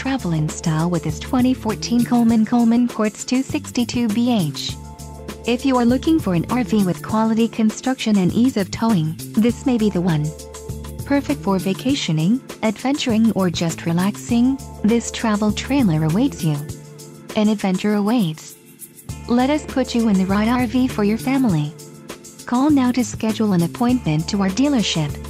travel in style with this 2014 Coleman Coleman CTS262BH. If you are looking for an RV with quality construction and ease of towing, this may be the one. Perfect for vacationing, adventuring, or just relaxing, this travel trailer awaits you. An adventure awaits. Let us put you in the right RV for your family. Call now to schedule an appointment to our dealership.